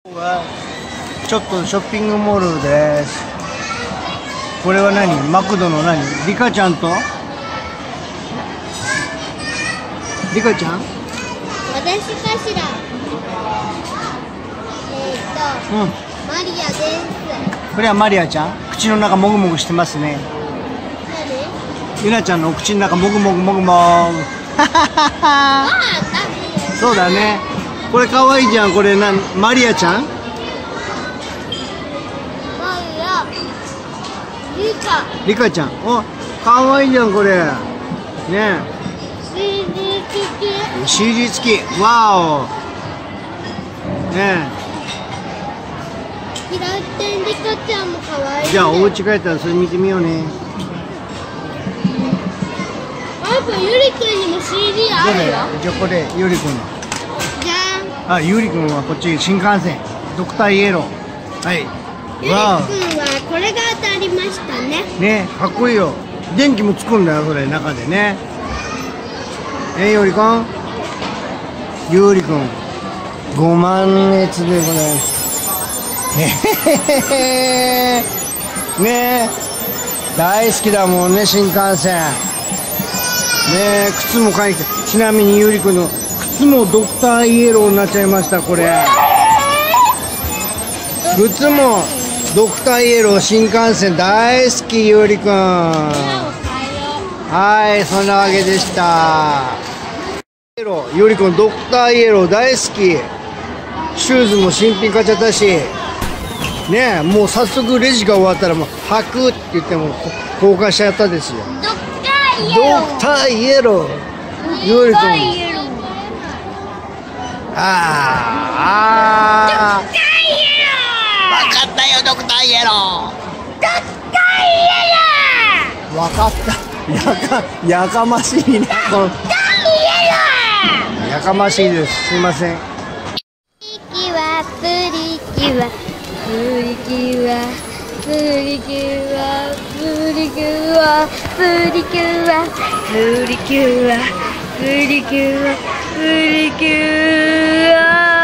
はちょっとショッピングモールです。これは何？マクドの何？リカちゃんとリカちゃん？ 私かしら。マリアです。 これはマリアちゃん。口の中もぐもぐしてますね。 何？ ゆなちゃんのお口の中もぐもぐもぐもぐ。そうだね。これかわいいじゃん。これマリアちゃん？リカちゃん。お、かわいいじゃんこれ。ね。CD 付き。わお。ね。 リカちゃんもかわいい。 じゃあお家帰ったらそれ見てみようね。 ゆりくんにも CD あるよ。 じゃあこれゆりくん。 じゃあ、ゆりくんはこっち新幹線ドクターイエロー。はい。 ゆりくんはこれが当たりましたね。 ね、かっこいいよ。電気もつくんだよそれ中でね。ゆりくん。ゆりくん。5万熱でこれ。ね、大好きだもんね新幹線。ね、靴も書いて。ちなみにゆりくんの靴もドクターイエローになっちゃいましたこれ。靴もドクターイエロー新幹線大好きゆりくん。はい、そんなわけでした。ゆりくんドクターイエロー大好き。シューズも新品買っちゃったしね。もう早速レジが終わったらもう履くって言っても交換しちゃったですよ。ドクターイエローゆりくん。ああ、分かったよドクターイエロー。分かった。やかましいね。やかましいです。すいません。 プリキュアプリキュアプリキュアプリキュアプリキュアプリキュアプリキュアプリキュアプリキュア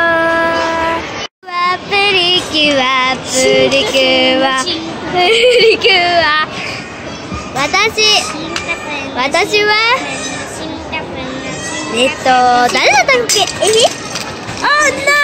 プリキュアプリキュアプリキュア。私は誰だったっけ？あ、な